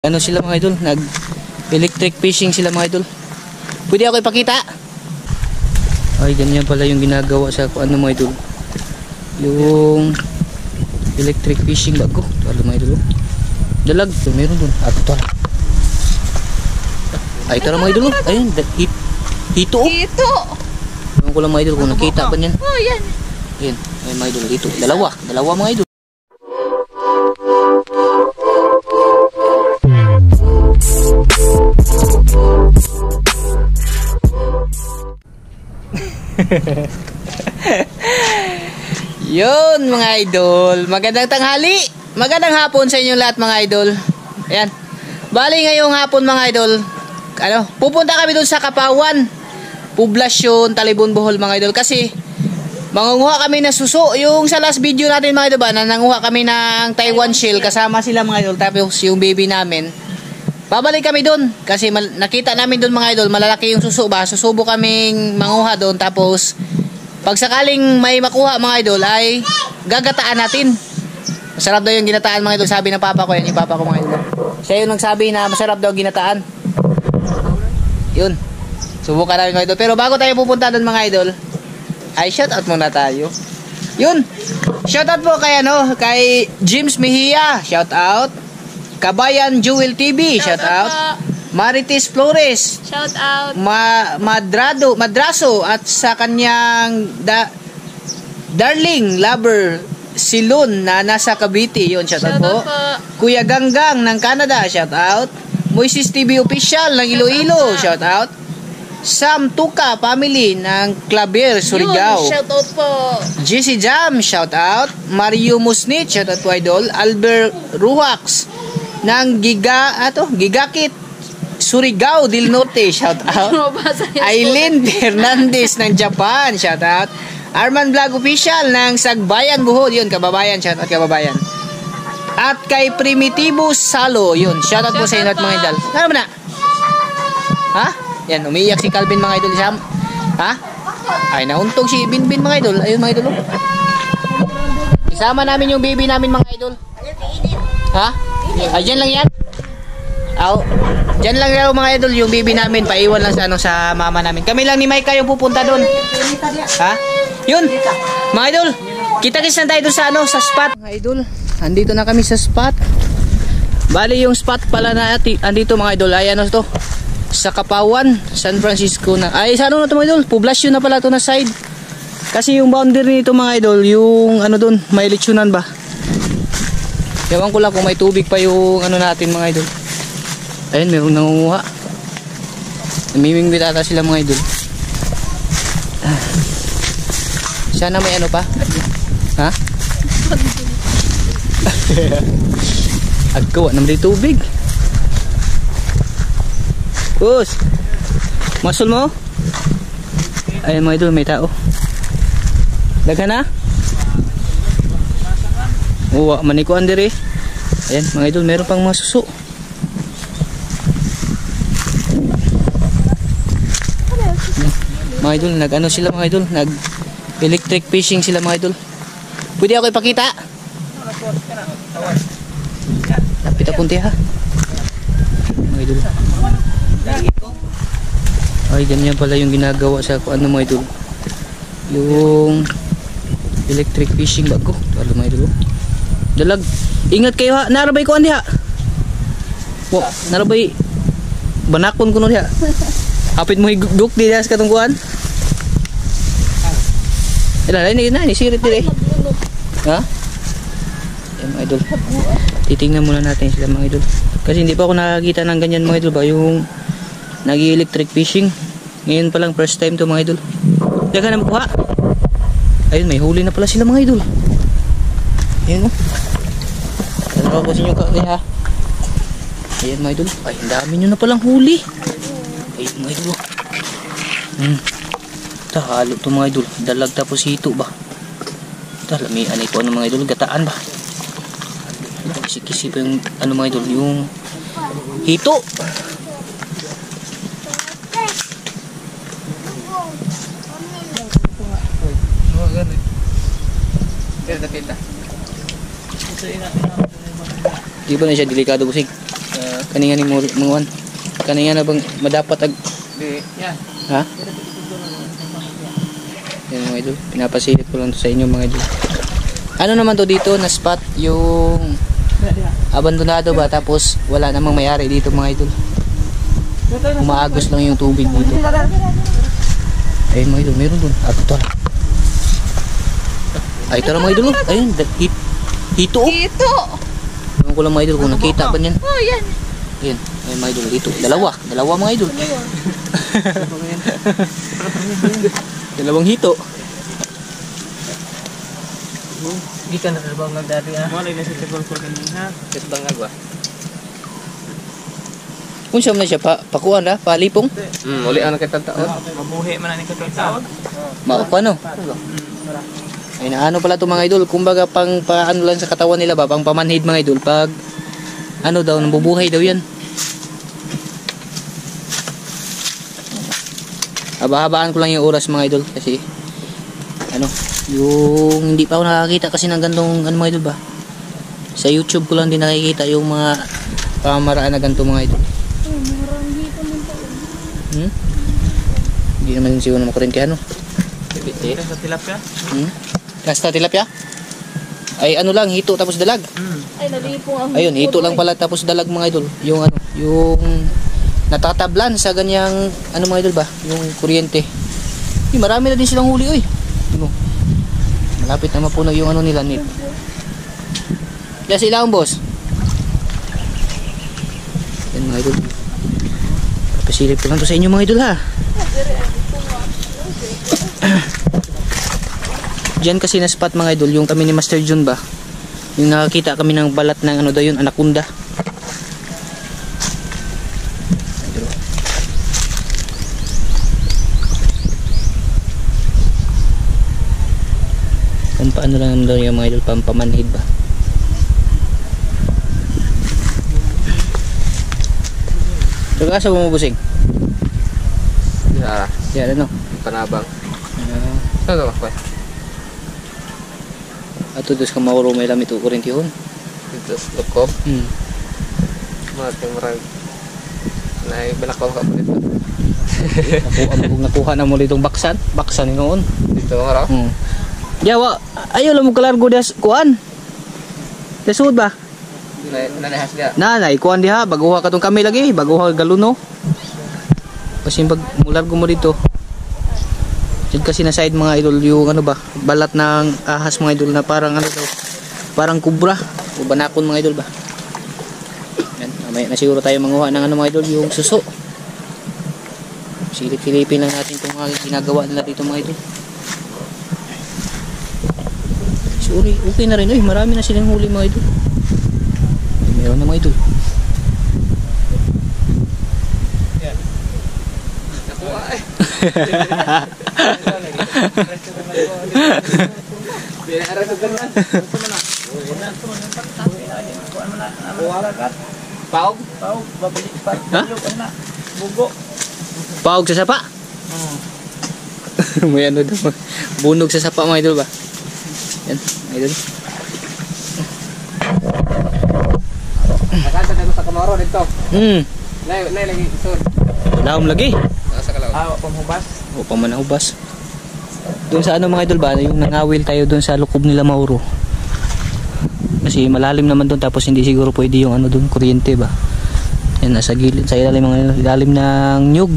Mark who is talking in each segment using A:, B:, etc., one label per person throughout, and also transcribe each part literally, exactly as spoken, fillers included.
A: Ano sila mga idol, nag electric fishing sila mga idol. Pwede ako ipakita? Ay, ganyan pala yung ginagawa sa ano mga idol, yung electric fishing bago. Talo mga idol, dalag so, meron dun at ito ay tara mga idol, ayun hit, hito
B: hito
A: ewan ko lang mga idol kung nakita ba niyan.
B: Oh yan,
A: ayun, ayun mga idol, dito dalawa, dalawa mga idol. Yun mga idol, magandang tanghali, magandang hapon sa inyong lahat mga idol. Ayan, bali ngayong hapon mga idol, ano, pupunta kami dun sa Kapawan, Poblasyon, Talibon, Bohol mga idol. Kasi mangunguha kami na suso. Yung sa last video natin mga idol ba, na nanguha kami ng Taiwan shell, kasama sila mga idol. Tapos yung baby namin, babalik kami dun. Kasi nakita namin dun mga idol, malalaki yung suso ba. Susubo kaming manguha dun. Tapos pag sakaling may makuha mga idol ay gagataan natin. Masarap daw yung ginataan mga idol. Sabi ng papa ko, yan yung papa ko mga idol. Siya yung nagsabi na masarap daw ginataan. Yun, subukan namin mga idol. Pero bago tayo pupunta doon mga idol, ay shoutout muna tayo. Yun, shoutout po kay ano, kay James Mejia, shoutout. Kabayan Jewel T V, shoutout. Marites Flores,
B: shout out.
A: Ma Madrado, Madraso at sa kanyang da darling lover Silon na nasa Cavite, yun shout out po. po. Kuya Ganggang ng Canada, shout out. Moises T V official ng Iloilo, shout out. Sam Tuka family ng Claver, Surigao,
B: shout out po.
A: J C Jam, shout out. Mario Musnit, shout out po idol. Albert Ruhax ng Giga ato, Gigakit Surigao del Norte, shout out. Aileen Fernandez ng Japan, shout out. Arman Vlog official ng Sagbayan Bohol, yun kababayan, shout out kababayan. At kay Primitivo Salo, yun shout out po sa inyo at mga idol. Ano ba na? Ha? Yan, umiiyak si Calvin mga idol. Isam. Ha? Ay, nauntog si Binbin mga idol. Ayun mga idol. Isama namin yung baby namin mga idol. Ha? Ay, dyan lang yan. Aw, dyan lang daw mga idol yung baby namin, paiwan lang sa ano sa mama namin. Kami lang ni Mike yung pupunta doon. Ha? Yun. Mga idol, kita-kits na tayo doon sa ano, sa spot. Mga idol, andito na kami sa spot. Bali yung spot pala na andito mga idol, ay ano to? Sa Kapawan, San Francisco na. Ay, sa ano na to mga idol? Poblasyon na pala to na side. Kasi yung boundary nito mga idol, yung ano doon, may lechonan ba? Ewan ko lang kung may tubig pa yung ano natin mga idol. Ayun, mayroong nangunguha. Namimingwit ata sila mga idol. Ah. Sana may ano pa? Ha? Agkawa naman yung tubig. Bus! Masul mo? Ayun mga idol, may tao. Daghan na? Uwa, manikuan diri. Ayan mga idol, meron pang mga suso. Mga idol, nag ano sila mga idol, nag electric fishing sila mga idol. Pwede ako ipakita? Lapit akong tiha mga idol. Ay, ganyan pala yung ginagawa sa ano mga idol, yung electric fishing bago. Talo mga idol, dalag, ingat kayo ha, narabay ko andi ha. Wow, narabay banakon ko nun ha. Hapit mo higuk di das katungkuan. Ila lain na ni sirit dire. Ha? Yan mga idol. Titingnan muna natin sila mga idol. Kasi hindi pa ako nakakita ng ganyan mga idol ba, yung nag-electric fishing. Ngayon pa lang first time to mga idol. Daga na makuha. Ayun, may huli na pala sila mga idol. Ayun oh. Dalawa ko sa inyo ka ha. Ayun mga idol. Ay, ang dami nyo na palang huli. Ayun mga idol. Hmm. Tahalo to mga idol. Dalag tapos hito ba? Talamian ito ano mga idol. Gataan ba? Kisi-kisi pa yung ano mga idol. Yung hito. Di ba na siya delikado busing? Uh, Kaninga ni mo mga kaninga na bang madapat ag
B: Di, yan.
A: ha? Yan mga idol, pinapasilip ko lang to sa inyo mga idol. Ano naman to dito na spot yung abandonado ba, tapos wala namang may-ari dito mga idol. Umaagos lang yung tubig dito. Ayun mga idol, meron dun. Ah, ito. Ay, ito lang mga idol. Ayun, hit, hito.
C: Hito.
A: Ewan ko lang mga idol kung nakita ba niyan.
C: Oh, yan.
A: Ayun, ayun mga idol, dito. Dalawa, dalawa mga idol. Dalawang hito.
B: Di ka nakabang nagdari ah. Wala na sa tibang ko kanina. Ket bang agwa.
A: Kung siya man na siya, pa, pakuan na, palipong.
B: Hmm, uli ang nakita taon. Mabuhi man ni katong taon.
A: Mao pa no. Ay na ano pala to mga idol, kumbaga pang paano lang sa katawan nila ba, pang pamanhid mga idol, pag ano daw, nabubuhay daw yan. Haba-habaan ko lang yung oras mga idol kasi ano, yung hindi pa ako nakakita kasi ng gantong ano mga idol ba. Sa YouTube ko lang din nakikita yung mga pamamaraan na ganito mga idol. Hmm? Hindi naman siya na makurin kaya ano.
B: Bitin sa tilapia.
A: Hmm? Kasta tilapia? Ay ano lang, hito tapos dalag.
B: Hmm.
C: Ay, nalipong ang
A: Ayun, hito lang pala tapos dalag mga idol. Yung ano, yung natatablan sa ganyang ano mga idol ba, yung kuryente. Ay, marami na din silang huli oy. Ano? Malapit na mapuno yung ano nila nit. Kaya sila ang boss. Yan mga idol. Pasilip ko lang to sa inyo mga idol ha. Diyan kasi na spot mga idol, yung kami ni Master Jun ba. Yung nakakita kami ng balat ng ano daw yun, anaconda. Kung paano lang naman daw yung mga idol, pampamanhid ba. So kasa mo busing?
B: Ya,
A: Yan ano?
B: panabang.
A: Uh,
B: Ano ba?
A: ato dos ka mauro may lamit ukurin tihon.
B: Dito sa lukob.
A: Hmm.
B: Mga timrag. Nay binakaw ka po dito.
A: Nakuha mo nakuha na mo litong baksan, baksan ni noon.
B: Dito nga raw.
A: Hmm. Yawa, ayaw lang mo kalargo des kuan. Desud ba?
B: Nay nanahas dia.
A: Nanay, kuan diha, baguha ka tong kami lagi, baguha galuno. Kasi pag mulargo mo dito. Diyan kasi na side mga idol yung ano ba, balat ng ahas mga idol na parang ano daw, parang kubra o banakon mga idol ba. Yan, may na siguro tayo manguha ng ano mga idol, yung suso. Silip-silipin lang natin kung mga ginagawa nila dito mga idol. Sorry, okay na rin. Uy, marami na silang huli mga idol. Meron na mga idol.
B: Yan. Nakuha eh. Paog? Paog, babalik pa.
A: Ha?
B: Bugo.
A: Paog sa sapa?
B: Hmm.
A: May ano daw, bunog sa sapa mga idol ba? Yan, mga idol.
B: Nakanta tayo sa kamaro dito.
A: Hmm,
B: Nay, nay lagi isod.
A: lahom lagi.
B: Nasa kalaw. Ah, pamhubas.
A: O pamanahubas. Doon sa ano mga idol ba, yung nangawil tayo doon sa lukob nila Mauro. Kasi malalim naman doon, tapos hindi siguro pwede yung ano doon, kuryente ba. Yan, nasa gilid, sa ilalim, mga ilalim ng nyug.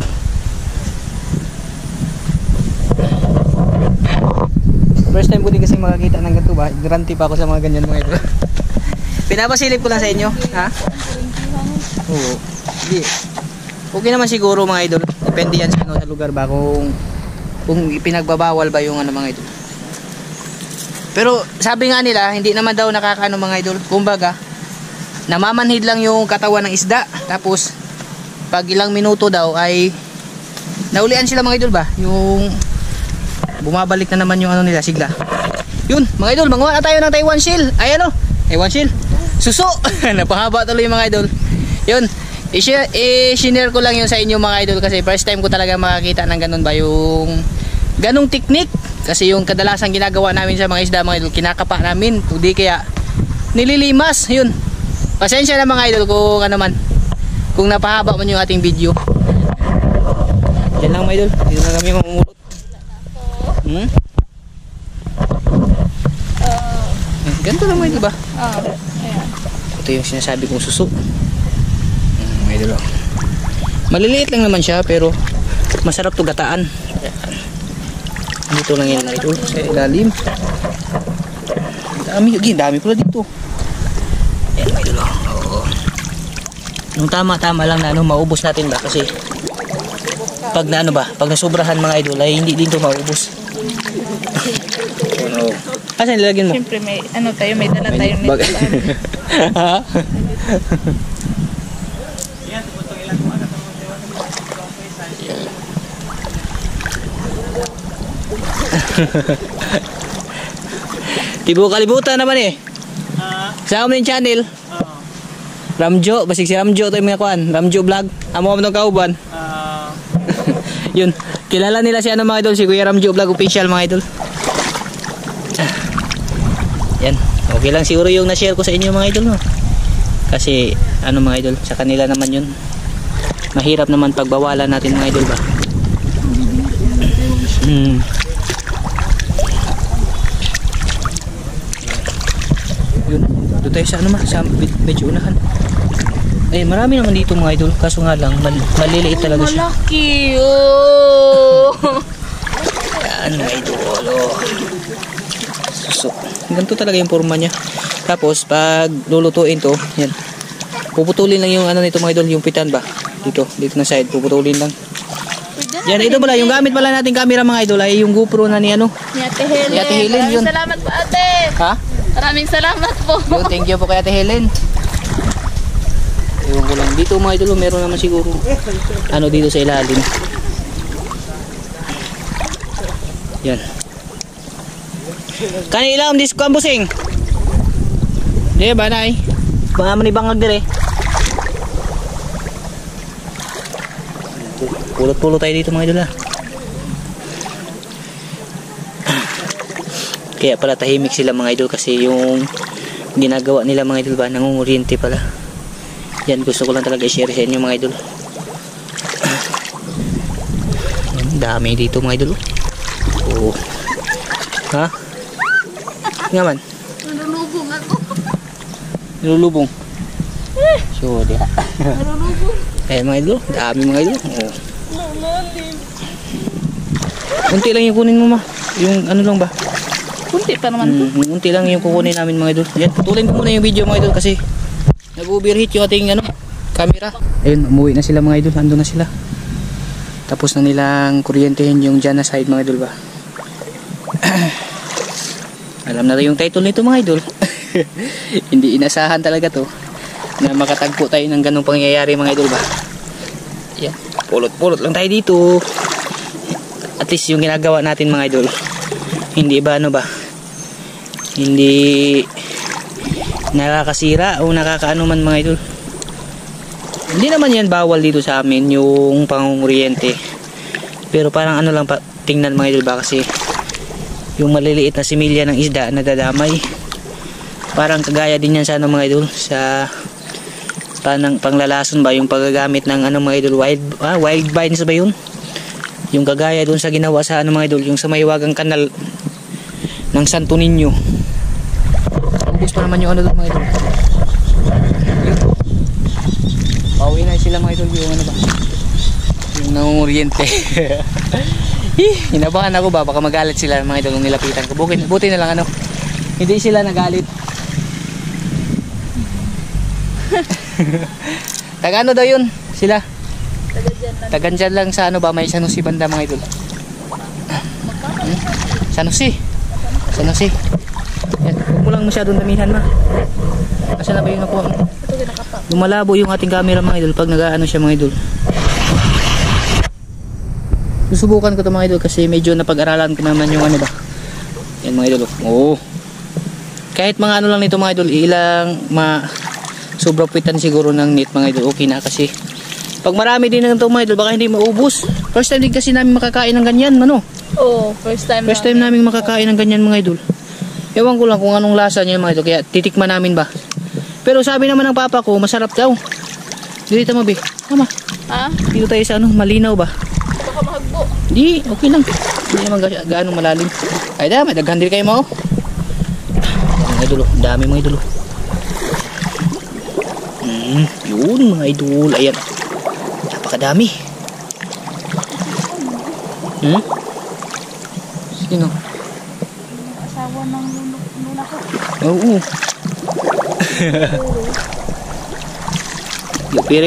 A: First time ko din kasi makakita ng ganito ba, ignorante pa ako sa mga ganyan mga idol. Pinapasilip ko lang sa inyo, ha? Oo. Hindi. Okay naman siguro mga idol. Depende yan sa, ano, sa lugar ba kung kung ipinagbabawal ba yung ano mga idol. Pero sabi nga nila, hindi naman daw nakakaano mga idol. Kumbaga, namamanhid lang yung katawan ng isda. Tapos pag ilang minuto daw ay naulian sila mga idol ba? Yung bumabalik na naman yung ano nila, sigla. Yun, mga idol, manguha na tayo ng Taiwan shell. Ay ano? Taiwan shell. Suso. Napahaba tuloy mga idol. Yun. I-share, i-share ko lang yun sa inyo mga idol kasi first time ko talaga makakita ng ganun ba yung ganung technique. Kasi yung kadalasan ginagawa namin sa mga isda mga idol, kinakapa namin, hindi kaya nililimas. Yun, pasensya na mga idol kung ano man, kung napahaba man yung ating video. Yan lang mga idol, dito na kami mamumulot. Hmm?
C: Uh,
A: Ganito lang mga idol ba?
C: oh, ayan.
A: Ito yung sinasabi kong suso. Hmm, mga idol. Maliliit lang naman siya pero masarap to gataan. Dito lang yan mga idol sa ilalim. Dami, okay, dami pala dito. Ayan mga idol. Oo. Nung tama-tama lang na ano, maubos natin ba kasi pag na ano ba, pag nasubrahan mga idol ay hindi din to maubos. Oh no. Asan nilagyan mo?
C: Siyempre may ano tayo, may dala tayo. May
A: Bag- Ha? Tibo kalibutan naman eh.
B: Ah,
A: Sa amin yung channel.
B: oo.
A: Ramjo, basig si Ramjo to yung mga kuan. Ramjo vlog. Amo mo ng kauban.
B: Ah,
A: Yun. Kilala nila si ano mga idol, si Kuya Ramjo vlog official mga idol. Yan. Okay lang siguro yung na-share ko sa inyo mga idol no. Kasi ano mga idol, sa kanila naman yun. Mahirap naman pagbawalan natin mga idol ba. Hmm. Yun. Doon tayo sa ano ma, sa med- medyo unahan. Eh marami naman dito mga idol, kaso nga lang mal maliliit talaga siya.
C: Malaki. Oh.
A: Yan mga idol. Oh. So, ganito talaga yung forma niya. Tapos pag lulutuin to, yan. Puputulin lang yung ano nito mga idol, yung pitan ba? Dito, dito na side, puputulin lang. Yan, ito pala, yung gamit pala natin camera mga idol ay yung GoPro na ni ano.
C: Ni Ate Helen.
A: Ni Ate Helen,
C: Maraming
A: yun.
C: salamat po ate.
A: Ha?
C: Maraming salamat po.
A: Yun, thank you po kay Ate Helen. Ewan ko lang. Dito mga idol, meron naman siguro ano dito sa ilalim. Yan. Kanila ang disco ang busing. Di ba nay? Baka man ibangag dire. Pulot-pulot tayo dito mga idol ha. Kaya pala tahimik sila mga idol kasi yung ginagawa nila mga idol ba nangunguryente pala. Yan gusto ko lang talaga i-share sa inyo mga idol. Yan, dami dito mga idol. Oh. Ha? Nga man.
C: Nalulubong ako.
A: Nilulubong. So, di ha.
C: Nalulubong.
A: Ayan mga idol, dami mga idol. Oh.
C: Malalim.
A: Unti lang yung kunin mo ma. Yung ano lang ba?
C: Kunti pa naman to.
A: Mm, unti lang yung kukunin namin mga idol. Yan, putulin ko muna yung video mga idol kasi nag-overheat yung ating ano, camera. Ayun, umuwi na sila mga idol. Ando na sila. Tapos na nilang kuryentehin yung dyan na side mga idol ba. Alam na rin yung title nito mga idol. Hindi inasahan talaga to na makatagpo tayo ng ganong pangyayari mga idol ba. Yan, pulot-pulot lang tayo dito. At least yung ginagawa natin mga idol hindi ba ano ba, hindi nakakasira o nakakaano man mga idol. Hindi naman yan bawal dito sa amin yung pangunguryente, pero parang ano lang pa, tingnan mga idol ba kasi yung maliliit na similya ng isda na dadamay, parang kagaya din yan sa ano mga idol, sa panang panglalason ba, yung paggagamit ng ano mga idol, wild, ah, wild vines ba yun, yung kagaya dun sa ginawa sa ano mga idol, yung sa Maywagang Kanal ng Santo Niño. Ubus pa naman yung ano dun mga idol. Pauwi na sila mga idol yung ano ba, yung nangunguryente. Hinabahan ako ba, baka magalit sila mga idol nung nilapitan ko. Buti, buti na lang ano, hindi sila nagalit. Taga ano daw yun sila? Tagan dyan lang sa ano ba, may San Jose banda mga idol. Hmm? San Jose. San Jose. Yan, huwag mo lang masyadong damihan ma. Asa na ba yung nakuha mo? Lumalabo yung ating camera mga idol pag nag-ano siya mga idol. Susubukan ko to mga idol kasi medyo napag-aralan ko naman yung ano ba. Yan mga idol. Oo. Kahit mga ano lang nito mga idol, ilang ma sobrang pitan siguro ng net mga idol, okay na kasi pag marami din ng ito mga idol baka hindi maubos. First time din kasi namin makakain ng ganyan ano.
C: Oh, first time.
A: First time namin makakain ng ganyan mga idol. Ewan ko lang kung anong lasa niya mga idol, kaya titikman namin ba. Pero sabi naman ng papa ko masarap daw. Dito mo, be. Tama.
C: Ha?
A: Dito tayo sa ano, malinaw ba?
C: Baka mahagbo.
A: Di, okay lang. Hindi naman ga gaano malalim. Ay, dami. Daghan din kayo mo. Mga idol, ang dami mga idol. Hmm, yun mga idol. Ayan. Napakadami. Hmm? Sino?
C: Asawa ng luna ko.
A: Oo. Yung pire.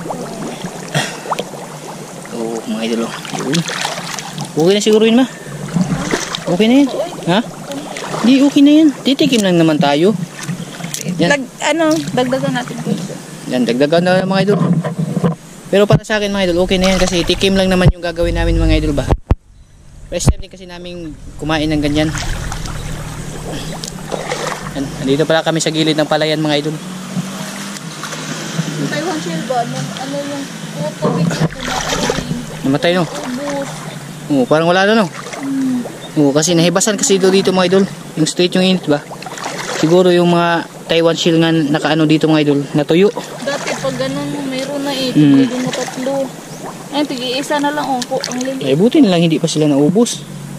A: Oo, mga idol. Yun. Okay na siguro yun, ma. Okay na yan. Ha? Di, okay na yan. Titikim lang naman tayo. Yan.
C: Dag, ano, dagdagan natin ko.
A: Yan, dagdagan na mga idol. Pero para sa akin mga idol, okay na yan kasi tikim lang naman yung gagawin namin mga idol ba. First time din kasi namin kumain ng ganyan. Yan, andito pala kami sa gilid ng palayan mga idol.
C: Yung Taiwan shell ba? Ano, ano yung tubig na kumain?
A: Namatay no?
C: Ubus.
A: Oo, parang wala na no?
C: Hmm.
A: Oo, kasi nahibasan kasi dito, dito mga idol. Yung straight yung init ba? Siguro yung mga Taiwan shell nga nakaano dito mga idol, natuyo.
C: Dati pag ganun, mayroon na eh.
A: Mm.
C: Pwede mo tatlo. Ayun, tig-iisa na lang. Oh, po, ang liliit.
A: Ay buti na lang hindi pa sila naubos.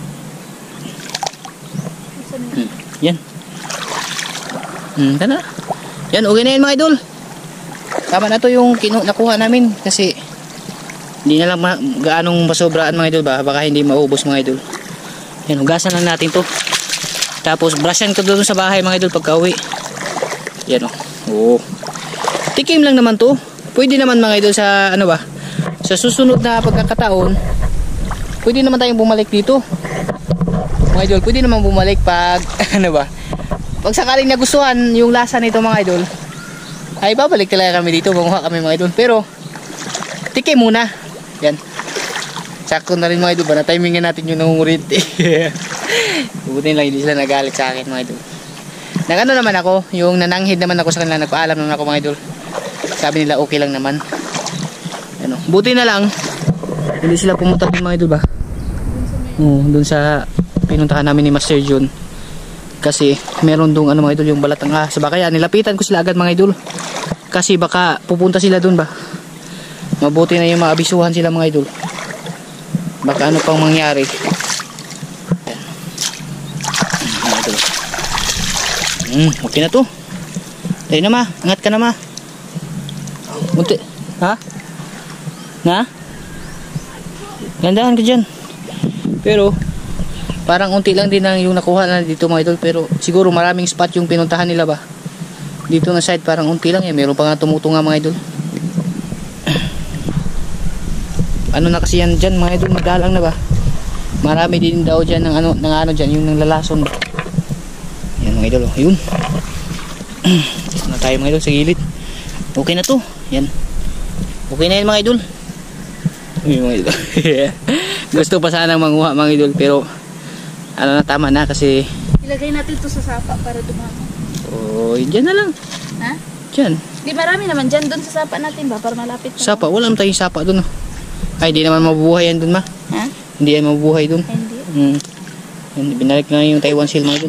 C: Isa na.
A: Hmm. Yan. Hmm, tana. Yan, okay na yan mga idol. Tama na to yung kinu nakuha namin kasi hindi na lang ma gaanong masobraan mga idol ba, baka hindi maubos mga idol. Yan, hugasan lang natin to. Tapos brushan ko doon sa bahay mga idol pagka uwi. Yan o. Oo. Tikim lang naman to. Pwede naman mga idol sa ano ba, sa susunod na pagkakataon, pwede naman tayong bumalik dito. Mga idol, pwede naman bumalik pag ano ba, pag sakaling nagustuhan yung lasa nito mga idol, ay babalik talaga kami dito, manguha kami mga idol. Pero tikim muna. Yan. Sakto na rin mga idol ba, na timingan natin yung nangungurinti. Buti lang hindi sila nagalit sa akin mga idol. Nagano naman ako, yung nananghid naman ako sa kanila, nagpaalam naman ako mga idol. Sabi nila okay lang naman. Ano, buti na lang hindi sila pumunta din mga idol ba. Oo, doon sa pinuntahan namin ni Master John. Kasi meron doon ano mga idol, yung balatang ahas. Baka kaya nilapitan ko sila agad mga idol. Kasi baka pupunta sila doon ba. Mabuti na yung maabisuhan sila mga idol. Baka ano pang mangyari. Ayan. Mga idol. Hmm, okay na to. Tayo na ma, angat ka na ma. Munti. Ha? Na? Gandahan ka dyan. Pero parang unti lang din ang yung nakuha na dito mga idol. Pero siguro maraming spot yung pinuntahan nila ba. Dito na side parang unti lang yan. Meron pa nga tumutunga mga idol. Ano na kasi yan dyan mga idol, madalang na ba. Marami din daw dyan ng ano, ng ano dyan, yung ng lalason. Yan mga idol, oh. Ayun. Ito na tayo mga idol sa gilid. Okay na to. Yan. Okay na yan mga idol. Uy mga idol. Gusto pa sanang manguha mga idol, pero ano na, tama na kasi
C: Ilagay natin to sa sapa para dumami.
A: oh, dyan na lang.
C: Ha?
A: Dyan.
C: Di marami naman dyan doon sa sapa natin ba? Para malapit na.
A: Sapa, wala naman tayong sapa dun. Oh. Ay, di naman mabubuhay yan dun ma.
C: Ha?
A: Hindi yan mabubuhay dun.
C: Ay, hindi.
A: Hmm. Yan, binalik na yung Taiwan shell mga idol.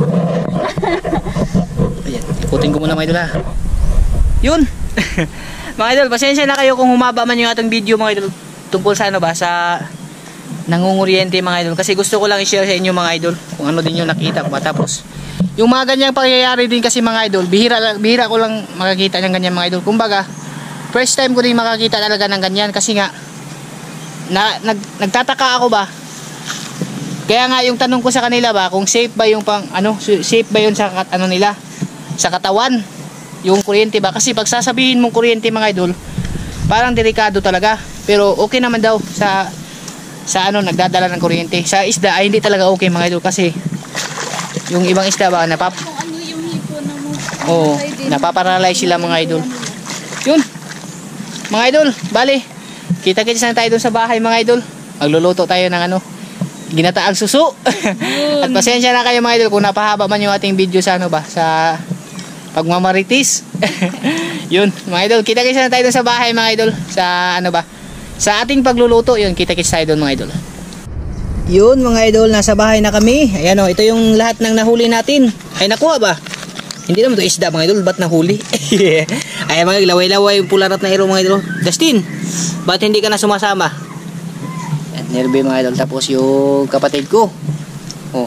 A: Ayan, ikutin ko muna mga idol ha. Yun. Mga idol, pasensya na kayo kung humaba man yung atong video mga idol. Tungkol sa ano ba, sa nangunguryente mga idol. Kasi gusto ko lang i-share sa inyo mga idol kung ano din yung nakita ko. Tapos, yung mga ganyang pangyayari din kasi mga idol, bihira, bihira ko lang makakita ng ganyan mga idol. Kumbaga, first time ko din makakita talaga ng ganyan kasi nga, na, nag, nagtataka ako ba. Kaya nga yung tanong ko sa kanila ba, kung safe ba yung pang, ano, safe ba yun sa, ano nila, sa katawan, yung kuryente ba. Kasi pag sasabihin mong kuryente mga idol, parang delikado talaga. Pero okay naman daw sa sa ano nagdadala ng kuryente. Sa isda ay hindi talaga okay mga idol kasi yung ibang isda ba napap
C: Kung ano yung hipo na mo.
A: Oo, napaparalyze sila mga idol. Yun. Mga idol, bali. Kita-kits na tayo doon sa bahay mga idol. Magluluto tayo ng ano, ginataang suso. At pasensya na kayo mga idol kung napahaba man yung ating video sa ano ba, sa pagmamaritis. Yun, mga idol, kita-kits na tayo doon sa bahay mga idol. Sa ano ba, sa ating pagluluto, yun, kita-kits tayo doon mga idol. Yun mga idol, nasa bahay na kami. Ayan o, ito yung lahat ng nahuli natin. Ay nakuha ba? Hindi naman to isda mga idol, ba't nahuli? Ay mga laway-laway yung pularat na iro mga idol. Dustin, ba't hindi ka na sumasama? Yan, nerve mga idol. Tapos yung kapatid ko. Oh.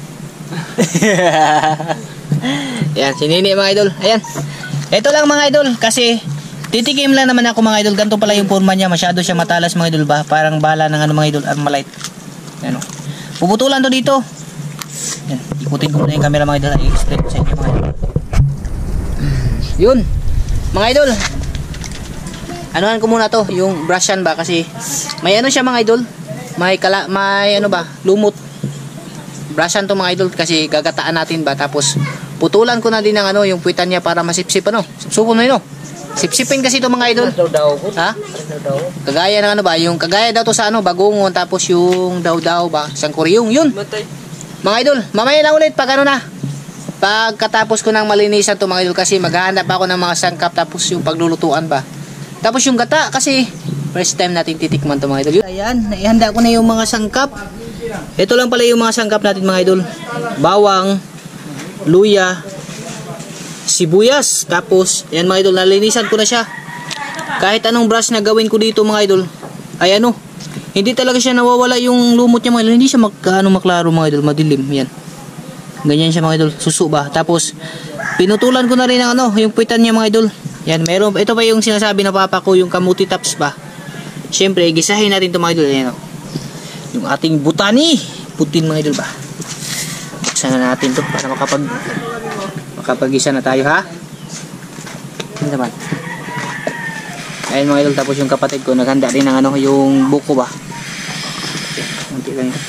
A: Yan, si Nini mga idol. Ayan. Ito lang mga idol, kasi titikim lang naman ako mga idol. Ganito pala yung forma niya. Masyado siya matalas mga idol ba? Parang bala ng ano mga idol, Armalite. Ano. Puputulan to dito. Yan, ikutin ko muna yung camera mga idol. I-explain ko sa inyo mga idol. Yun, mga idol. Anuhan ko muna to, yung brushan ba kasi may ano siya mga idol. May kala, may ano ba, lumot. Brushan to mga idol kasi gagataan natin ba, tapos putulan ko na din ng ano, yung puwitan niya para masipsip ano. Sipsipon mo yun oh. Sipsipin kasi to mga idol. Ha? Kagaya ng ano ba, yung kagaya daw to sa ano, bagungon, tapos yung daw-daw ba, sangkuryong, yun. Mga idol, mamaya na ulit pag ano na. Pagkatapos ko nang malinisan to mga idol kasi maghahanap ako ng mga sangkap tapos yung paglulutuan ba. Tapos yung gata kasi first time natin titikman to mga idol. Ayan, naihanda ko na yung mga sangkap. Ito lang pala yung mga sangkap natin mga idol. Bawang, luya, sibuyas. Tapos, ayan mga idol, nalinisan ko na siya. Kahit anong brush na gawin ko dito mga idol, ay ano, hindi talaga siya nawawala yung lumot niya mga idol. Hindi siya magkaano maklaro mga idol, madilim. Yan. Ganyan siya mga idol, suso ba. Tapos pinutulan ko na rin ang ano, yung puwitan niya mga idol. Yan, meron, ito pa yung sinasabi na papa ko, yung kamuti tops ba. Siyempre, gisahin natin ito mga idol. Ayan, oh. Yung ating butani, putin mga idol ba. Buksan na natin to para makapag makapag-gisa na tayo ha. Ano naman. Ayan mga idol, tapos yung kapatid ko naghanda rin ng ano, yung buko ba. Kunti lang yun.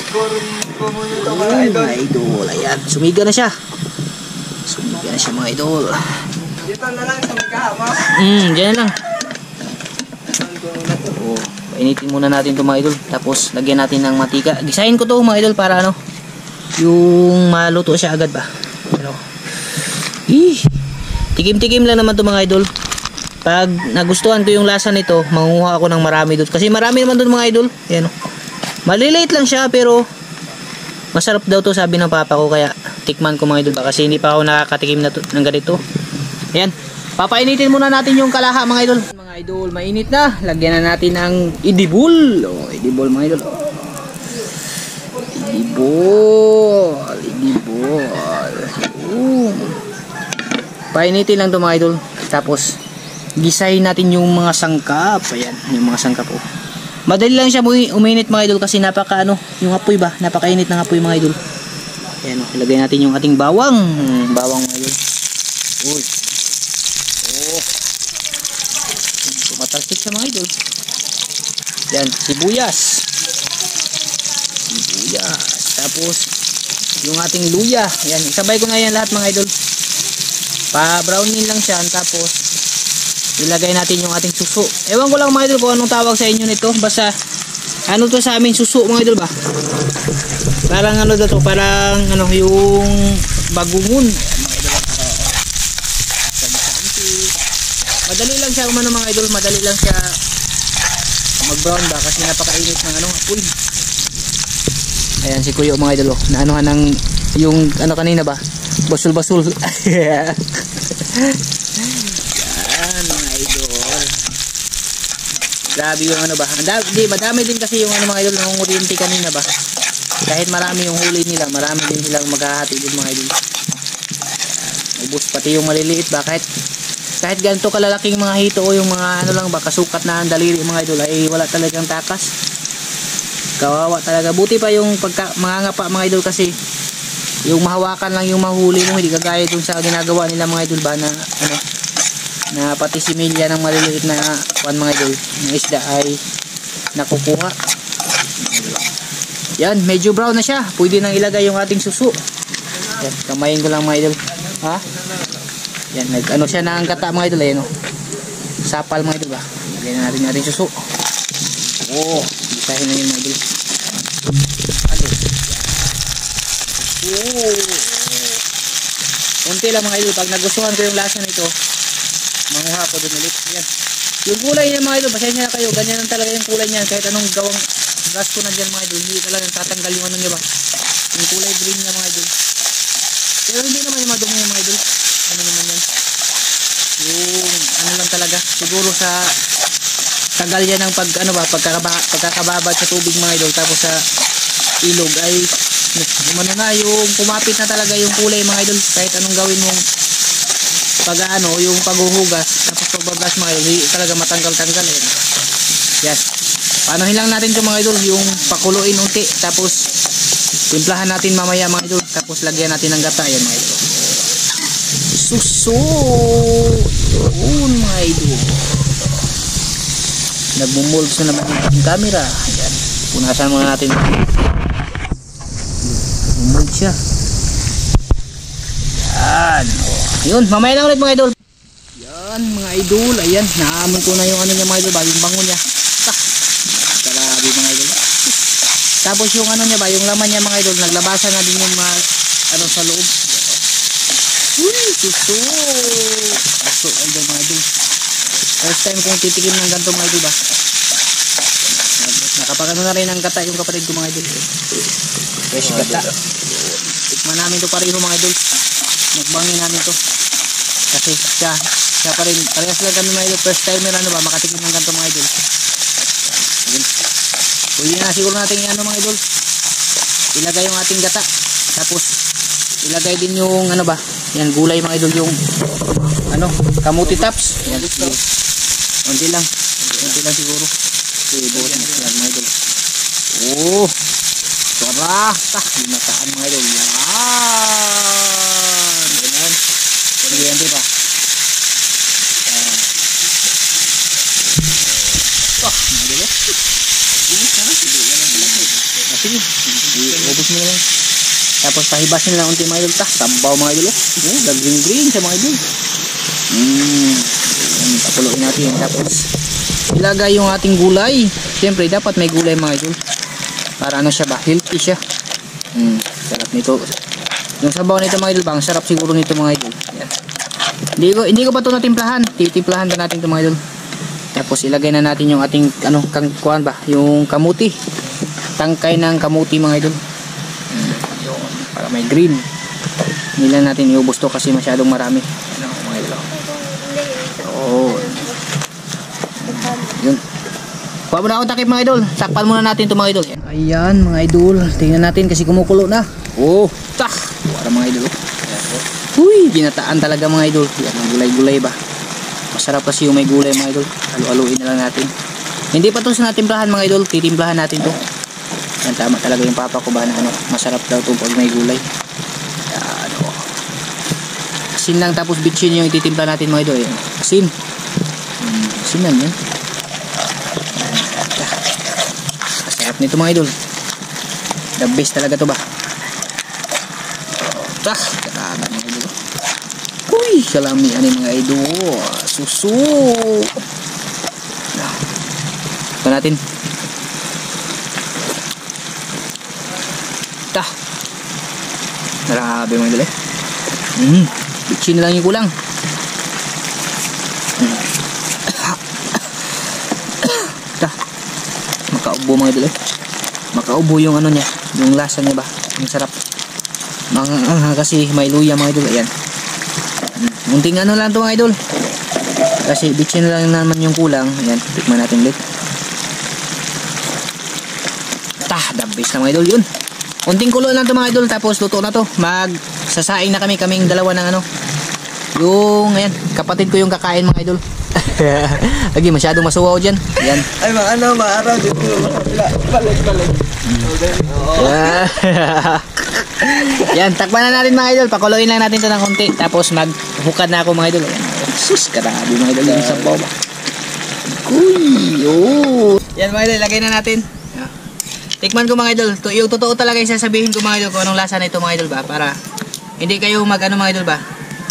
A: Ayan, mga idol. Ayan, sumiga na siya. Sumiga na siya mga idol.
B: Dito na lang sa magkahama.
A: Hmm, dyan lang. Oh, painitin muna natin ito mga idol. Tapos lagyan natin ng matika. Gisahin ko to mga idol para ano, yung maluto siya agad ba. Ano. Ih, tikim-tikim lang naman to mga idol. Pag nagustuhan ko yung lasa nito, mangunguha ako ng marami doon. Kasi marami naman doon mga idol. Ayan o. Maliliit lang siya pero masarap daw to sabi ng papa ko, kaya tikman ko mga idol ba kasi hindi pa ako nakakatikim na to, ng ganito. Ayan, papainitin muna natin yung kalaha mga idol. Mga idol, mainit na. Lagyan na natin ng idibol. Oh, idibol mga idol. Idibol, idibol. Uh. Painitin lang to mga idol. Tapos gisahin natin yung mga sangkap. Ayan, yung mga sangkap oh. Madali lang siya uminit mga idol kasi napaka ano, yung apoy ba, napakainit ng apoy mga idol. Ayan o, ilagay natin yung ating bawang. Hmm, bawang mga idol. Uy. Oh. Tumatalsik siya mga idol. Yan, sibuyas. Sibuyas. Tapos, yung ating luya. Yan, isabay ko na yan lahat mga idol. Pa-brownin lang siya. Tapos, ilagay natin yung ating suso. Ewan ko lang mga idol kung anong tawag sa inyo nito. Basta ano to sa amin, suso mga idol ba. Parang ano daw to, parang ano yung bagungon. Madali lang siya umano mga idol, madali lang siya mag-brown ba kasi napakainit ng ano, apoy. Ayan si Kuya mga idol oh, na ano ng yung ano kanina ba? Basul-basul. Yan mga idol. Grabe yung ano ba. Di, madami din kasi yung ano mga idol ng kuryente kanina ba. Kahit marami yung huli nila, marami din silang maghahati din mga idol. Ubus pati yung maliliit ba. Kahit kahit ganito kalalaking mga hito o yung mga ano lang ba, kasukat na ang daliri mga idol ay wala talagang takas. Kawawa talaga. Buti pa yung pagka, mga ngapa mga idol kasi yung mahawakan lang yung mahuli mo, hindi kagaya dun sa ginagawa nila mga idol ba na ano, na pati similya ng maliliit na kuwan mga idol ng isda ay nakukuha. Yan, medyo brown na siya. Pwede nang ilagay yung ating suso. Yan, kamayin ko lang mga idol. Ha? Yan, nag ano siya na ang gata mga idol. Ayan o. Sapal mga idol ba. Lagyan na natin natin suso. Oo, isahin na yun mga idol. Ano? Oo. Kunti lang mga idol. Pag nagustuhan ko yung lasa nito, manguha ko din ulit. Yan. Yung kulay niya mga idol, pasensya na kayo. Ganyan lang talaga yung kulay niya. Kahit anong gawang gas ko na dyan mga idol, hindi talagang tatanggal yung ano niya ba. Yung kulay green niya mga idol. Pero hindi naman yung madumi mga idol. Ano naman yan? Yung ano lang talaga. Siguro sa tagal yan ng pag ano ba, pagkakaba, pagkakababad sa tubig mga idol. Tapos sa ilog ay umano na yung kumapit na talaga yung kulay mga idol. Kahit anong gawin mong pag ano, yung paghuhugas. Tapos pagbagas mga idol, hindi talaga matanggal-tanggal eh. Yes. Paanohin lang natin ito mga idol, yung pakuluin unti. Tapos timplahan natin mamaya mga idol. Tapos lagyan natin ng gata. Yan mga idol. Suso. Yun mga idol. Nagmumulds na naman yung camera. Ayan. Punasan muna natin. Nagmumulds siya. Yan. O. Yun. Mamaya na ulit mga idol. Yan mga idol. Ayan. Naamon ko na yung ano niya mga idol ba. Yung bango niya. Tak. Kalabi mga idol. Tapos yung ano niya ba. Yung laman niya mga idol. Naglabasan na din yung mga ano sa loob. Uy. Suso. Suso. Ayun mga idol. First time kong titikim ng ganito mga idol ba. Nakapagano na rin ang gata yung kapatid ko mga idol. Fresh gata. Tikman namin to pareho mga idol. Nagbangin namin to. Kasi siya, siya pa rin. Parehas lang kami mga idol. First timer ano ba, makatikim ng ganito mga idol. Pwede na siguro natin yung ano mga idol. Ilagay yung ating gata. Tapos ilagay din yung ano ba, yan gulay mga idol, yung ano, kamuti tops. Yan. Unti lang. Unti lang siguro. Okay, bukas na yan mga idol. Oh! Sarap! Tah! Linataan mga idol. Yan! Ganyan. Sige, yan diba? Ah! Mga idol. Ubus na lang. Sige. Ubus mo na lang. Tapos pahibasin na lang unti mga idol. Tah! Sabaw mga idol. Oh, green green sa mga idol. Hmm. Pakuloyin natin. Tapos ilagay yung ating gulay. Siyempre dapat may gulay mga idol. Para ano siya ba? Healthy siya. Hmm, sarap nito. Yung sabaw nito mga idol, bang sarap siguro nito mga idol. Yan. Hindi ko hindi ko pa ito natimplahan. Titimplahan pa natin ito mga idol. Tapos ilagay na natin yung ating ano, kangkuan ba? Yung kamuti. Tangkay ng kamuti mga idol. Hmm, yun, para may green. Hindi lang natin iubos to kasi masyadong marami. Ano mga idol. Oh. Yun. Kuha mo na akong takip mga idol. Sakpan muna natin ito mga idol. Ayan mga idol. Tingnan natin kasi kumukulo na. Oh. Tak. Para mga idol. Uy. Ginataan talaga mga idol. Yan ang gulay-gulay ba. Masarap kasi yung may gulay mga idol. Halu-haluin na lang natin. Hindi pa ito sa natimplahan mga idol. Titimplahan natin to. Yan tama talaga yung papa ko ba na ano. Masarap daw ito pag may gulay. Yan o. Asin lang tapos bitchin yung ititimpla natin mga idol. Yan. Asin. Hmm, asin lang yan. Sarap nito mga idol. The best talaga to ba. Tak, katagan mga idol. Uy, salami ani mga idol. Susu. Nah. Ito natin. Tah. Grabe mga idol eh. Hmm, bitchin na lang yung kulang. Hmm. Tah. Makaubo mga idol eh. Makaubo yung ano niya, yung lasa niya ba, yung sarap. Mga uh, kasi may luya mga idol. Ayan. Munting ano lang to mga idol. Kasi bitchin na lang naman yung kulang. Ayan, tikman natin ulit. Tah, dabis na mga idol yun. Munting kulo lang to mga idol. Tapos luto na to. Magsasaing na kami, kaming dalawa ng ano. Yung, ayan, kapatid ko yung kakain mga idol. Lagi masyadong masuwaw dyan. Ayan.
B: Ay, mga ano, maaraw dito. Balik, balik.
A: Yeah. Yan, takpan na natin mga idol. Pakuloyin lang natin ito ng konti. Tapos maghukad na ako mga idol. Ayan. Sus, karabi mga idol. Yung sabaw ba? Uy, oh. Yan mga idol, lagay na natin. Tikman ko mga idol. Yung totoo talaga yung sasabihin ko mga idol kung anong lasa na ito mga idol ba. Para hindi kayo mag ano mga idol ba.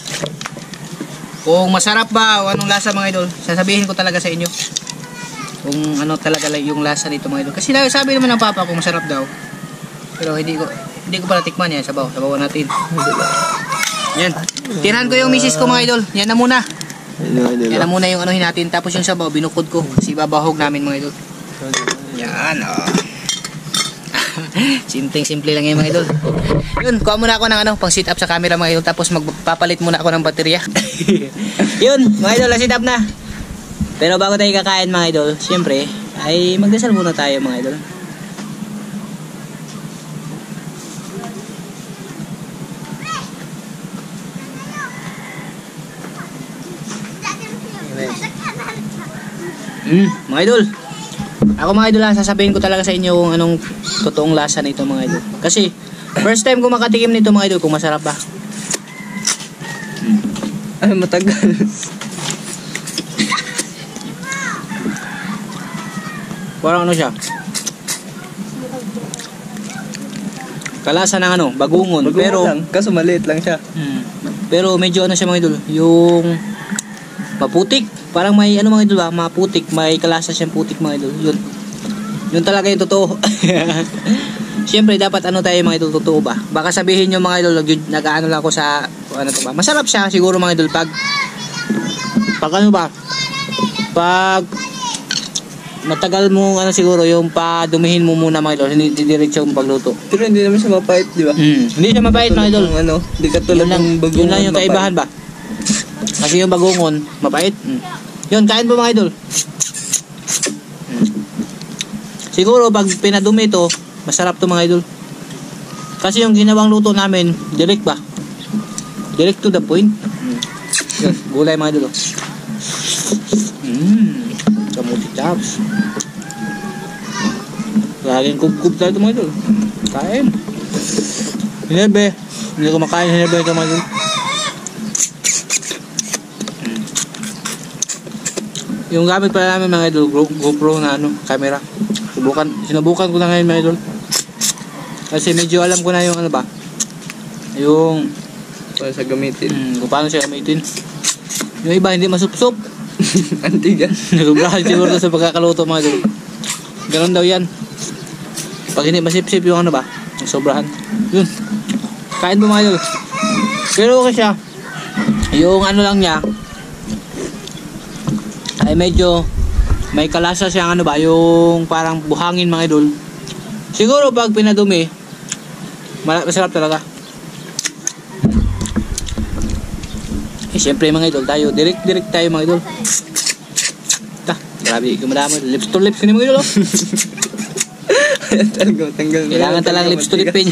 A: Kung masarap ba o anong lasa mga idol, sasabihin ko talaga sa inyo. Kung ano talaga yung lasa nito mga idol. Kasi sabi naman ng papa ko masarap daw. Pero hindi ko hindi ko pala tikman yan. Sabaw, sabawan natin. Yan. Tirahan ko yung misis ko mga idol. Yan na muna. Yan na muna yung anuhin natin. Tapos yung sabaw, binukod ko. Kasi babahog namin mga idol. Yan. Oh. Simpleng-simple lang yan mga idol. Yun, kuha muna ako ng ano, pang sit up sa camera mga idol. Tapos magpapalit muna ako ng baterya. Yun, mga idol, sit up na. Pero bago tayo kakain mga idol, syempre, ay magdasal muna tayo mga idol. Mm, mga idol. Ako mga idol, sasabihin ko talaga sa inyo kung anong totoong lasa nito mga idol. Kasi first time ko makatikim nito mga idol, kung masarap ba.
B: Mm. Ay, matagal.
A: Parang ano siya? Kalasa ng ano, bagungon.
B: Bagungon
A: pero
B: lang, kaso maliit lang siya.
A: Mm, pero medyo ano siya mga idol, yung maputik. Parang may ano mga idol ba, maputik, may kalasa siyang putik mga idol. Yun. Yun talaga yung totoo. Siyempre dapat ano tayo mga idol, totoo ba? Baka sabihin nyo mga idol, nag-ano lang ako sa ano to ba. Masarap siya siguro mga idol pag pag ano ba? Pag matagal mo ano siguro yung padumihin mo muna mga idol, hindi diretso yung pagluto.
B: Pero hindi naman siya mapait, di ba?
A: Hmm. Hindi siya mapait mga idol.
B: Ng, ano, di katulad
A: Yun lang,
B: ng bagungon.
A: yun lang yung kaibahan ba? Kasi yung bagungon, mapait. Hmm. Yun, kain po mga idol. Hmm. Siguro pag pinadumi ito, masarap to mga idol. Kasi yung ginawang luto namin, direct ba? Direct to the point. Hmm. Yun, gulay mga idol. Mmm, kamuti chops. Laging kub-kub tayo ito mga idol. Kain. Hinebe. Hindi ko makain hinebe ito mga idol. Yung gamit pala namin mga idol, GoPro na ano, camera. Subukan, sinubukan ko na ngayon mga idol. Kasi medyo alam ko na yung ano ba, yung
B: Paano siya gamitin?
A: hmm, kung paano siya gamitin. Yung iba hindi masupsop.
B: Antiga.
A: Nagublahan siguro sa pagkakaluto mga idol. Ganon daw yan. Pag hindi masipsip yung ano ba, yung sobrahan. Yun. Kain po mga idol. Pero okay siya. Yung ano lang niya, ay medyo may kalasa siyang ano ba, yung parang buhangin mga idol. Siguro pag pinadumi, masarap talaga. Eh syempre mga idol, tayo direct direct tayo mga idol. Ta, grabe, gumadamo lips to lips ni mga idol. Oh.
B: Talaga, tanggal mo.
A: Kailangan talagang lips to lipin.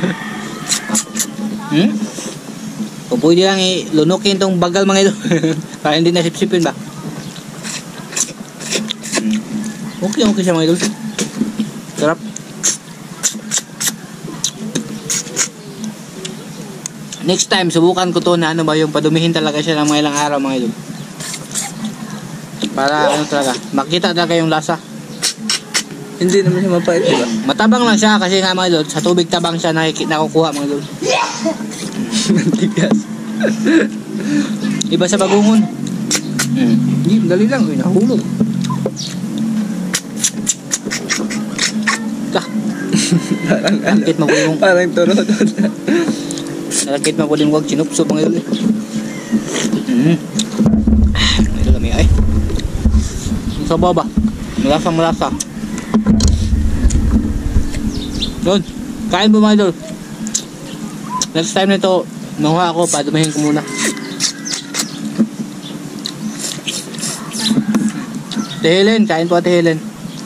A: Hmm? Kung pwede lang ilunukin tong bagal mga idol. Para hindi na sipsipin ba. Okay, okay siya mga idol. Sarap. Next time, subukan ko to na ano ba yung padumihin talaga siya ng mga ilang araw mga idol. Para ano talaga, makita talaga yung lasa.
B: Hindi naman siya mapait, di ba?
A: Matabang lang siya kasi nga mga idol, sa tubig tabang siya nakik- nakukuha mga idol.
B: Mantigas.
A: Iba sa bagungon. Hmm. Hindi, dali lang. Uy, nahulog. Ka.
B: Parang ano.
A: Nakit mo ko yung...
B: Parang turot.
A: Nakit mo ko yung wag sinupso mga idol. Hmm. Ah, mga idol kami ay. Yung sabaw ba? Malasang malasa. Doon. Kain po mga idol. Next time nito, mahuha ako, padumihin ko muna. Ate Helen, kain po Ate Helen.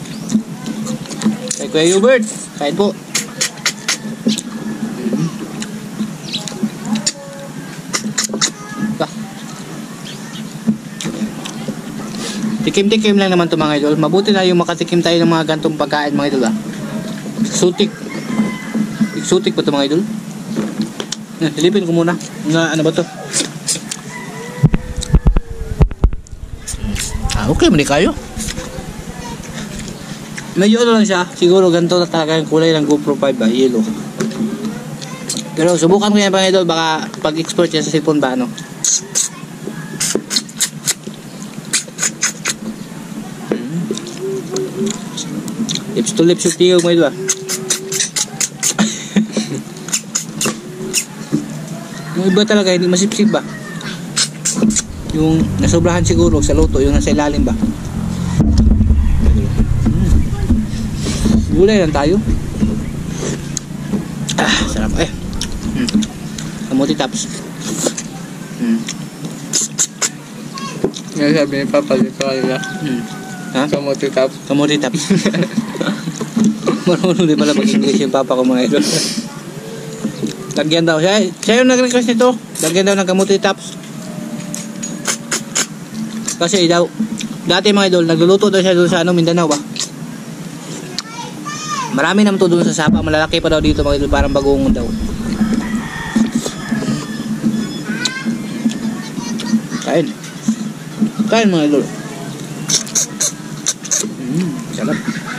A: Kay Kuya Hubert, kain po. Ah. Tikim-tikim lang naman to mga idol. Mabuti na yung makatikim tayo ng mga gantong pagkain mga idol ah. Exotic. Exotic pa to mga idol. Eh, silipin ko muna. Na ano ba to? Ah, okay, mali kayo. Medyo ano lang siya. Siguro ganito na talaga yung kulay ng GoPro five ba, yellow. Pero subukan ko yan mga idol. Baka pag-export yan sa cellphone ba ano. Hmm. Lips to lips yung tingog mga idol ah. Yung iba talaga hindi masipsip ba. Yung nasobrahan siguro sa luto, yung nasa ilalim ba. Hmm. Gulay lang tayo. Ah, sarap eh. Hmm. Kamuti tops. Hmm.
B: Nga sabi ni Papa dito kanila.
A: Hmm. Ha?
B: Kamote top.
A: Kamuti tops. Marunong din pala mag-English yung papa ko mga idol. Lagyan daw siya. Siya yung nag-request nito. Lagyan daw ng kamuti tops. Kasi daw, dati mga idol, nagluluto daw siya doon sa ano, Mindanao ba? Marami naman to doon sa Sapa. Malalaki pa daw dito mga idol. Parang bagoong daw. Kain. Kain mga idol. Mm, sarap.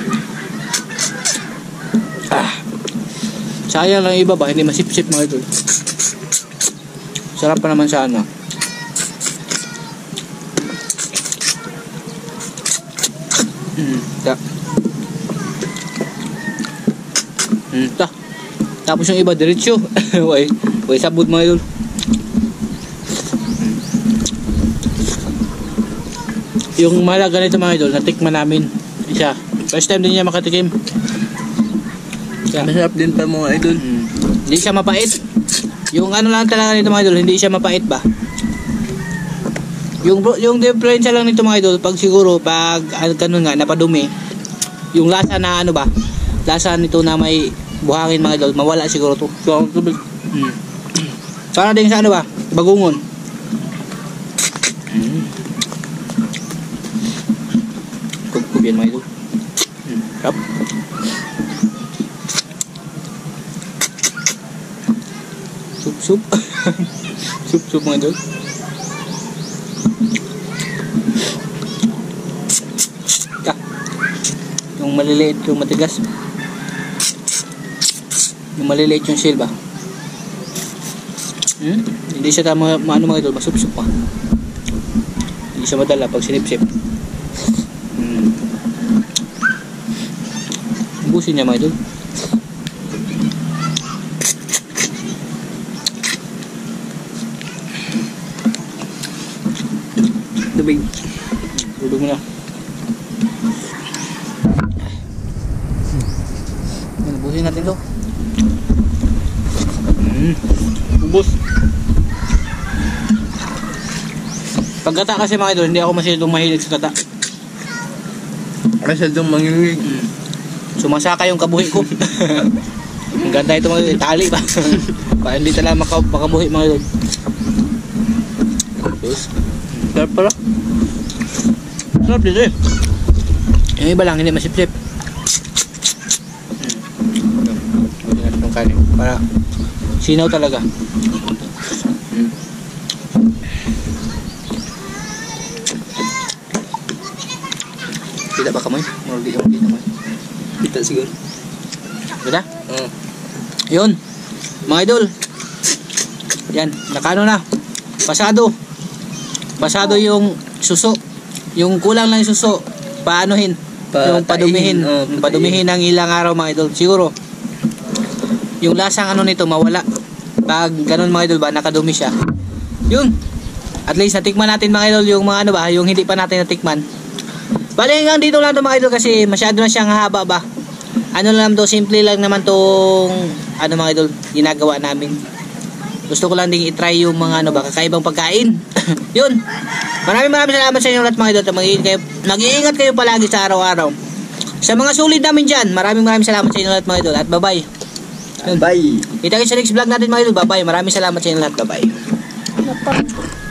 A: Ah. Sayang lang iba ba? Hindi masip-sip mga idol. Sarap pa naman sa ano. Mm, ta. Mm, ta. Tapos yung iba diretso. Way, way sabod mga idol. Yung malaga nito mga idol, natikman namin isa. First time din niya makatikim. Siya.
B: Masarap din pa mga idol.
A: Mm. Hindi siya mapait. Yung ano lang talaga nito mga idol, hindi siya mapait ba? Yung yung diferensya lang nito mga idol, pag siguro pag ano ganun nga napadumi, yung lasa na ano ba? Lasa nito na may buhangin mga idol, mawala siguro to.
B: So, tubig.
A: Mm. Para din sa ano ba? Bagungon. Mm. Kub-kub yan mga idol. Mm. Sarap. Sup-sup. Sup-sup mga idol. Ah. Yung maliliit, yung matigas. Yung maliliit yung shell ba? Hmm? Hindi siya tama maano mga idol, masup-sup pa. Hindi siya madala pag sinip-sip. Hmm. Ubusin niya mga idol.
B: Tubig.
A: Tulog mo na. Ubusin natin to. Hmm. Ubus. Pagkata kasi mga idol, hindi ako masyadong mahilig sa kata.
B: Masyadong manginig.
A: Hmm. Sumasaka yung kabuhi ko. Ang ganda ito mga idol, tali pa. Para hindi talaga maka makabuhi mga idol. Tapos, sarap pala. Sarap dito eh. Yung iba lang, hindi masip-sip. Hmm. Itong kanin. Para sinaw talaga. Hmm. Tidak ba kamoy? Maruli yung dito mo.
B: Kita siguro.
A: Beda?
B: Oo.
A: Yun. Mga idol. Yan. Nakano na. Pasado. Pasado yung suso. Yung kulang lang yung suso. Paanuhin.
B: Pa-
A: yung padumihin.
B: oh,
A: Yung padumihin ng ilang araw mga idol. Siguro. Yung lasang ano nito mawala. Pag ganun mga idol ba, nakadumi siya. Yun. At least natikman natin mga idol yung mga ano ba, yung hindi pa natin natikman. Bali hanggang dito lang to mga idol kasi masyado na siyang haba ba. Ano lang to, simple lang naman tong ano mga idol, ginagawa namin. Gusto ko lang ding i-try yung mga ano ba, kakaibang pagkain. Yun. Maraming maraming salamat sa inyo lahat mga idol. Mag-iingat kayo, mag-iingat kayo palagi sa araw-araw. Sa mga sulit namin dyan, maraming maraming salamat sa inyo lahat mga idol. At bye-bye.
B: Bye.
A: Kita kayo sa next vlog natin mga idol. Bye-bye. Maraming salamat sa inyo lahat. Bye-bye.
C: Napang.